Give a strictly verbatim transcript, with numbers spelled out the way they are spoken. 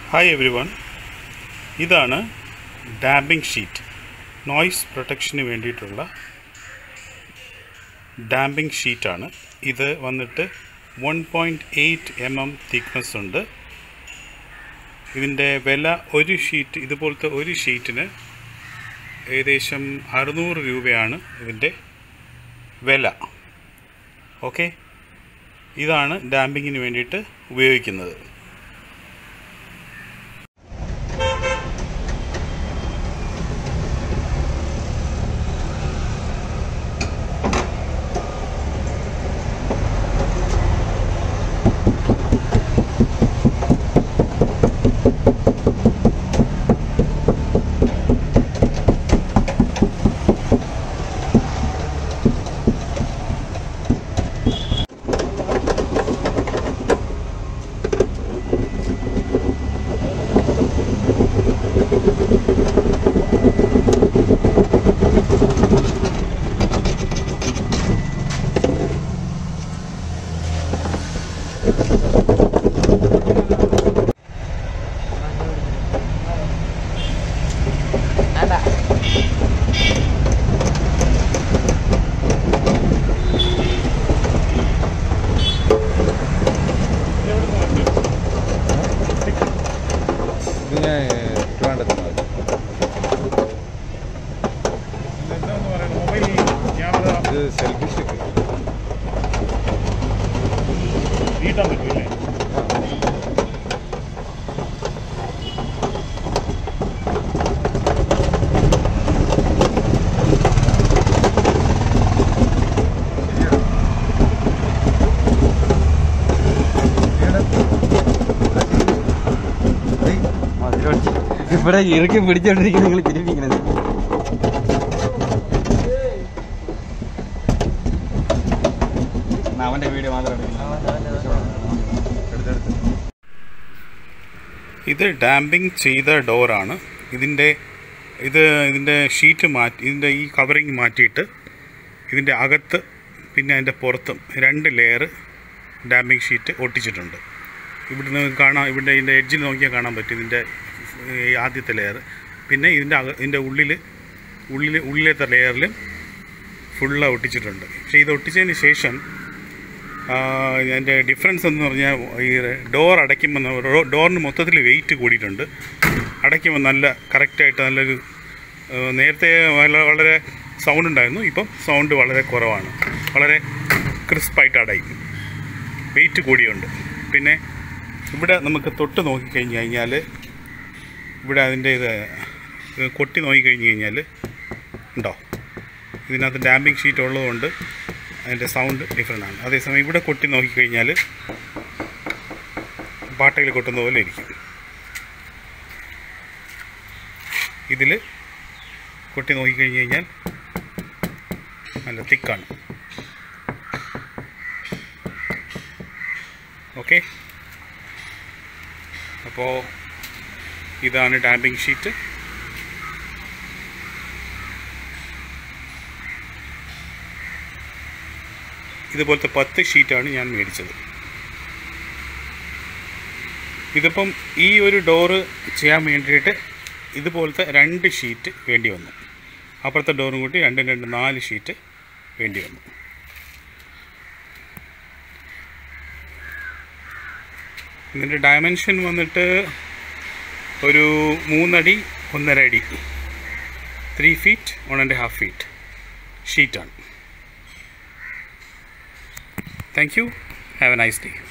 Hi everyone, ഇതാണ് damping sheet. Noise പ്രൊട്ടക്ഷന് വേണ്ടിയിട്ടുള്ള ഡാമ്പിംഗ് ഷീറ്റാണ് ഇത്. വന്നിട്ട് one point eight M M thickness ഉണ്ട്. ഇതിൻ്റെ വില ഒരു ഷീറ്റ് ഇതുപോലത്തെ ഒരു ഷീറ്റിന് ഏകദേശം അറുന്നൂറ് രൂപയാണ് ഇതിൻ്റെ വില. ഓക്കെ, ഇതാണ് ഡാമ്പിങ്ങിന് വേണ്ടിയിട്ട് ഉപയോഗിക്കുന്നത്. സെൽഫി സ്റ്റിക്ക് നീട്ടാൻ പറ്റില്ലേ? ഇവിടെ ഇറുക്കി പിടിച്ചോണ്ടിരിക്കുന്ന നിങ്ങൾ തിരിപ്പിക്കുന്നത്. അവൻ്റെ വീഡിയോ മാത്രം. ഇത് ഡാമ്പിംഗ് ചെയ്ത ഡോറാണ്. ഇതിൻ്റെ ഇത് ഇതിൻ്റെ ഷീറ്റ് മാറ്റി ഇതിൻ്റെ ഈ കവറിങ് മാറ്റിയിട്ട് ഇതിൻ്റെ അകത്ത് പിന്നെ അതിൻ്റെ പുറത്തും രണ്ട് ലെയർ ഡാമ്പിംഗ് ഷീറ്റ് ഒട്ടിച്ചിട്ടുണ്ട്. ഇവിടുന്ന് കാണാം, ഇവിടെ ഇതിൻ്റെ എഡ്ജിൽ നോക്കിയാൽ കാണാൻ പറ്റും ഇതിൻ്റെ ആദ്യത്തെ ലെയർ. പിന്നെ ഇതിൻ്റെ അക ഇതിൻ്റെ ഉള്ളിൽ ഉള്ളിൽ ഉള്ളിലത്തെ ലെയറിലും ഫുള്ള് ഒട്ടിച്ചിട്ടുണ്ട്. പക്ഷേ ഇത് ഒട്ടിച്ചതിന് ശേഷം അതിൻ്റെ ഡിഫറൻസ് എന്ന് പറഞ്ഞാൽ ഈ ഡോർ അടയ്ക്കുമ്പോൾ ഡോറിന് മൊത്തത്തിൽ വെയിറ്റ് കൂടിയിട്ടുണ്ട്. അടയ്ക്കുമ്പോൾ നല്ല കറക്റ്റായിട്ട് നല്ലൊരു, നേരത്തെ വളരെ സൗണ്ട് ഉണ്ടായിരുന്നു, ഇപ്പം സൗണ്ട് വളരെ കുറവാണ്. വളരെ ക്രിസ്പായിട്ട് അടയും, വെയിറ്റ് കൂടിയുണ്ട്. പിന്നെ ഇവിടെ നമുക്ക് തൊട്ട് നോക്കിക്കഴിഞ്ഞ് കഴിഞ്ഞാൽ ഇവിടെ അതിൻ്റെ ഇത് കൊട്ടി നോക്കിക്കഴിഞ്ഞ് കഴിഞ്ഞാൽ ഉണ്ടോ, ഇതിനകത്ത് ഡാമ്പിംഗ് ഷീറ്റ് ഉള്ളതുകൊണ്ട് അതിൻ്റെ സൗണ്ട് ഡിഫറെൻ്റ് ആണ്. അതേസമയം ഇവിടെ കൊട്ടി നോക്കിക്കഴിഞ്ഞാൽ പാട്ടയിൽ കൊട്ടുന്ന പോലെ ഇരിക്കും. ഇതിൽ കൊട്ടി നോക്കിക്കഴിഞ്ഞ് കഴിഞ്ഞാൽ നല്ല തിക്കാണ്. ഓക്കെ, അപ്പോൾ ഇതാണ് ഡാമ്പിംഗ് ഷീറ്റ്. ഇതുപോലത്തെ പത്ത് ഷീറ്റാണ് ഞാൻ മേടിച്ചത്. ഇതിപ്പം ഈ ഒരു ഡോറ് ചെയ്യാൻ വേണ്ടിയിട്ട് ഇതുപോലത്തെ രണ്ട് ഷീറ്റ് വേണ്ടി വന്നു. അപ്പുറത്തെ ഡോറും കൂട്ടി രണ്ടും രണ്ട് നാല് ഷീറ്റ് വേണ്ടി വന്നു. ഇതിൻ്റെ ഡയമെൻഷൻ വന്നിട്ട് ഒരു മൂന്നടി ഒന്നര അടി, three feet one and half feet ഷീറ്റാണ്. Thank you. Have a nice day.